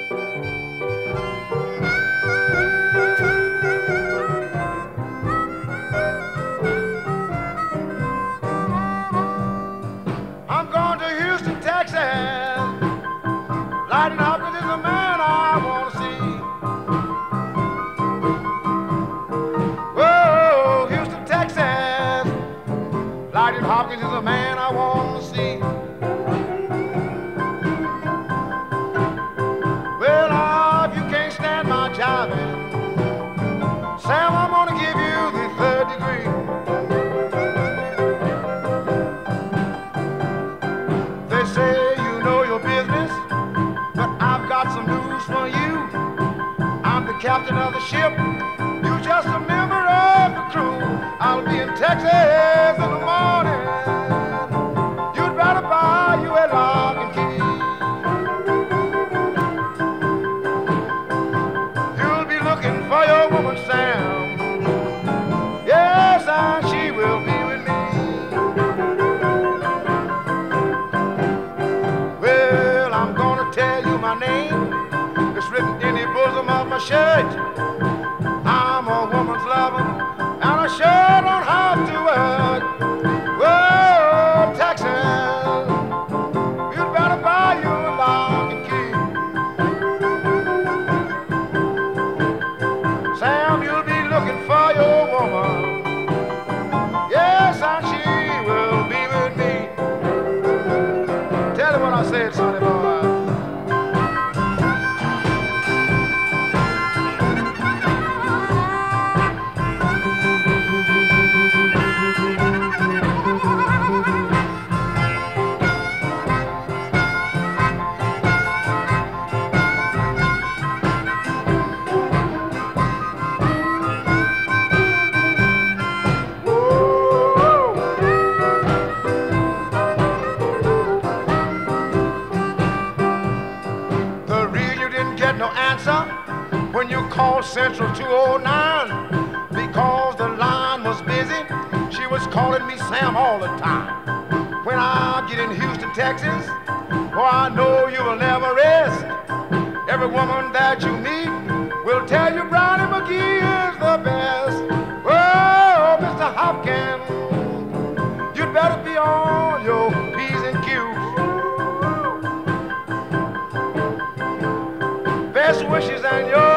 I'm going to Houston, Texas. Lightning Hopkins is the man I want to see. Whoa, Houston, Texas. Lightning Hopkins is the man I want to see. Well, if you can't stand my jiving, Sam, I'm gonna give you the third degree. They say you know your business, but I've got some news for you. I'm the captain of the ship, you just a member of the crew. I'll be in Texas in the morning. You'd better buy you a lock and key. You'll be looking for your woman, Sam. Yes, and she will be with me. Well, I'm gonna tell you my name. It's written in the bosom of my shirt. I'm a woman's lover, and I sure don't have to work. Whoa, Texas, you'd better buy you a lock and key. Sam, you'll be looking for your woman. Yes, and she will be with me. Tell her what I said, sonny boy. No answer when you called Central 209 because the line was busy. She was calling me Sam all the time. When I get in Houston, Texas, oh, I know you will never rest. Every woman that you meet will tell you Brownie McGee is the best. Oh, Mr. Hopkins, you'd better be on your P's and Q's. Best wishes and your